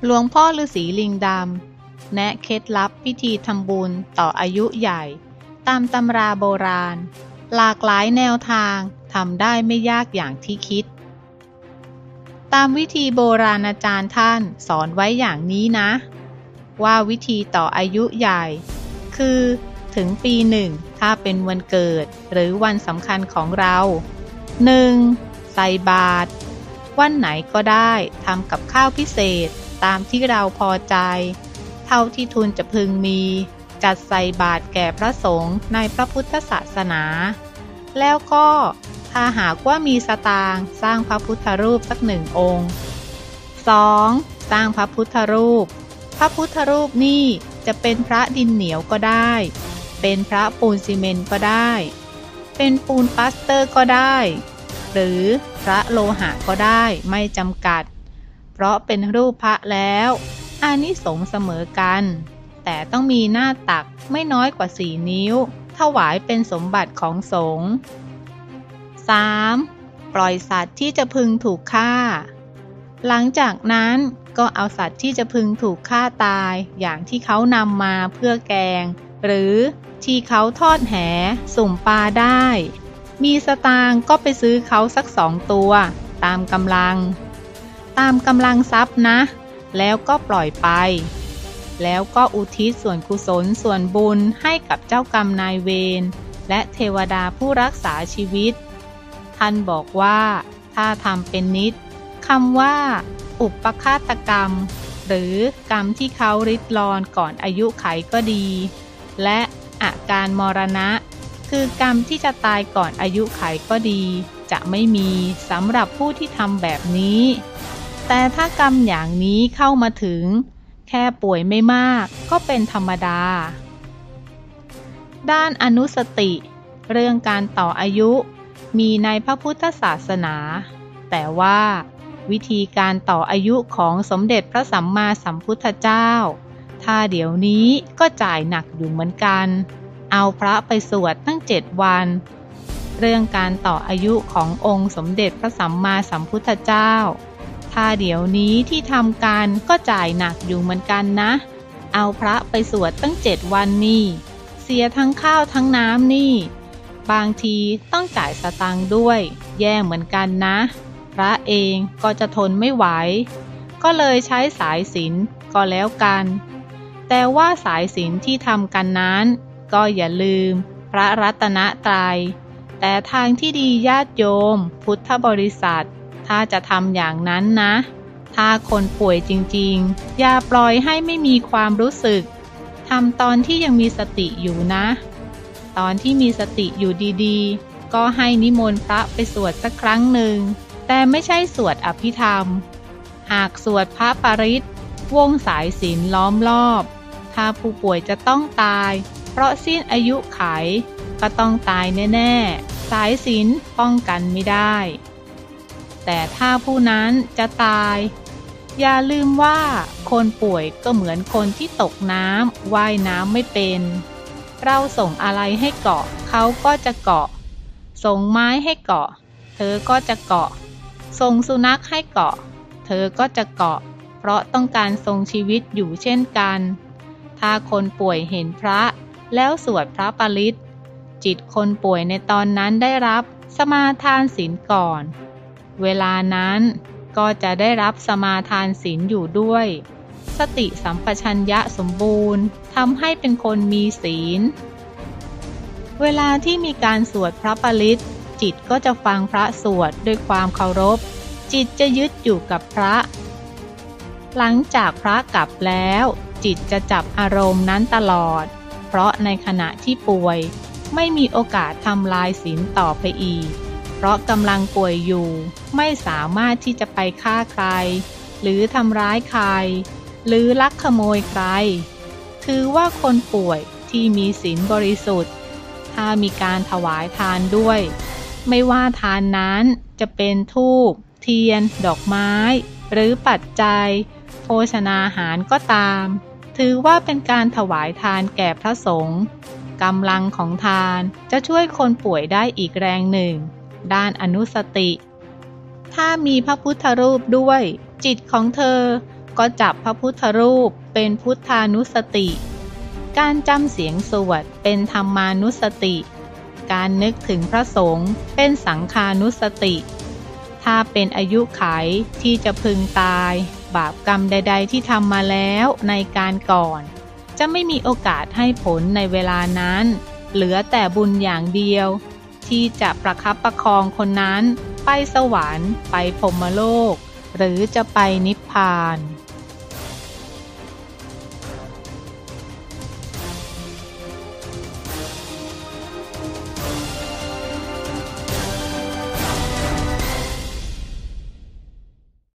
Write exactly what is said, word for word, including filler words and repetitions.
หลวงพ่อฤาษีลิงดำแนะเคล็ดลับพิธีทำบุญต่ออายุใหญ่ตามตำราโบราณหลากหลายแนวทางทำได้ไม่ยากอย่างที่คิดตามวิธีโบราณอาจารย์ท่านสอนไว้อย่างนี้นะว่าวิธีต่ออายุใหญ่คือถึงปีหนึ่งถ้าเป็นวันเกิดหรือวันสำคัญของเรา หนึ่ง. ใส่บาตรวันไหนก็ได้ทำกับข้าวพิเศษตามที่เราพอใจเท่าที่ทุนจะพึงมีจัดใส่บาตรแก่พระสงฆ์ในพระพุทธศาสนาแล้วก็ถ้าหากว่ามีสตางค์สร้างพระพุทธรูปสักหนึ่งองค์ สอง. สร้างพระพุทธรูปพระพุทธรูปนี่จะเป็นพระดินเหนียวก็ได้เป็นพระปูนซีเมนต์ก็ได้เป็นปูนปลาสเตอร์ก็ได้หรือพระโลหะก็ได้ไม่จำกัดเพราะเป็นรูปพระแล้วอานิสงส์เสมอกันแต่ต้องมีหน้าตักไม่น้อยกว่าสี่นิ้วถวายเป็นสมบัติของสงฆ์ สาม. ปล่อยสัตว์ที่จะพึงถูกฆ่าหลังจากนั้นก็เอาสัตว์ที่จะพึงถูกฆ่าตายอย่างที่เขานำมาเพื่อแกงหรือที่เขาทอดแหสุ่มปลาได้มีสตางค์ก็ไปซื้อเขาสักสองตัวตามกำลังตามกำลังทรัพย์นะแล้วก็ปล่อยไปแล้วก็อุทิศส่วนกุศลส่วนบุญให้กับเจ้ากรรมนายเวรและเทวดาผู้รักษาชีวิตท่านบอกว่าถ้าทำเป็นนิจคำว่าอุปฆาตกรรมหรือกรรมที่เขาริดรอนก่อนอายุไขก็ดีและอาการมรณะคือกรรมที่จะตายก่อนอายุไขก็ดีจะไม่มีสำหรับผู้ที่ทำแบบนี้แต่ถ้ากรรมอย่างนี้เข้ามาถึงแค่ป่วยไม่มากก็เป็นธรรมดาด้านอนุสติเรื่องการต่ออายุมีในพระพุทธศาสนาแต่ว่าวิธีการต่ออายุของสมเด็จพระสัมมาสัมพุทธเจ้าถ้าเดี๋ยวนี้ก็จ่ายหนักอยู่เหมือนกันเอาพระไปสวดตั้งเจ็ดวันเรื่องการต่ออายุขององค์สมเด็จพระสัมมาสัมพุทธเจ้าถ้าเดี๋ยวนี้ที่ทำกันก็จ่ายหนักอยู่เหมือนกันนะเอาพระไปสวดตั้งเจ็ดวันนี่เสียทั้งข้าวทั้งน้ำนี่บางทีต้องจ่ายสตางค์ด้วยแย่เหมือนกันนะพระเองก็จะทนไม่ไหวก็เลยใช้สายศีลก็แล้วกันแต่ว่าสายศีลที่ทำกันนั้นก็อย่าลืมพระรัตนตรัยแต่ทางที่ดีญาติโยมพุทธบริษัทถ้าจะทำอย่างนั้นนะถ้าคนป่วยจริงๆอย่าปล่อยให้ไม่มีความรู้สึกทำตอนที่ยังมีสติอยู่นะตอนที่มีสติอยู่ดีๆก็ให้นิมนต์พระไปสวดสักครั้งหนึ่งแต่ไม่ใช่สวดอภิธรรมหากสวดพระปริตรวงสายศีลล้อมรอบถ้าผู้ป่วยจะต้องตายเพราะสิ้นอายุไขก็ต้องตายแน่ๆสายศีลป้องกันไม่ได้แต่ถ้าผู้นั้นจะตายอย่าลืมว่าคนป่วยก็เหมือนคนที่ตกน้ำว่ายน้ำไม่เป็นเราส่งอะไรให้เกาะเขาก็จะเกาะส่งไม้ให้เกาะเธอก็จะเกาะส่งสุนัขให้เกาะเธอก็จะเกาะเพราะต้องการทรงชีวิตอยู่เช่นกันถ้าคนป่วยเห็นพระแล้วสวดพระปริตรจิตคนป่วยในตอนนั้นได้รับสมาทานศีลก่อนเวลานั้นก็จะได้รับสมาทานศีลอยู่ด้วยสติสัมปชัญญะสมบูรณ์ทำให้เป็นคนมีศีลเวลาที่มีการสวดพระปริตรจิตก็จะฟังพระสวดด้วยความเคารพจิตจะยึดอยู่กับพระหลังจากพระกลับแล้วจิตจะจับอารมณ์นั้นตลอดเพราะในขณะที่ป่วยไม่มีโอกาสทำลายศีลต่อไปอีกเพราะกำลังป่วยอยู่ไม่สามารถที่จะไปฆ่าใครหรือทำร้ายใครหรือลักขโมยใครถือว่าคนป่วยที่มีศีลบริสุทธิ์ถ้ามีการถวายทานด้วยไม่ว่าทานนั้นจะเป็นธูปเทียนดอกไม้หรือปัจจัยโภชนาหารก็ตามถือว่าเป็นการถวายทานแก่พระสงฆ์กำลังของทานจะช่วยคนป่วยได้อีกแรงหนึ่งด้านอนุสติถ้ามีพระพุทธรูปด้วยจิตของเธอก็จับพระพุทธรูปเป็นพุทธานุสติการจำเสียงสวดเป็นธรรมานุสติการนึกถึงพระสงฆ์เป็นสังฆานุสติถ้าเป็นอายุไขที่จะพึงตายบาปกรรมใดๆที่ทำมาแล้วในการก่อนจะไม่มีโอกาสให้ผลในเวลานั้นเหลือแต่บุญอย่างเดียวที่จะประคับประคองคนนั้นไปสวรรค์ไปพรหมโลกหรือจะไปนิพพาน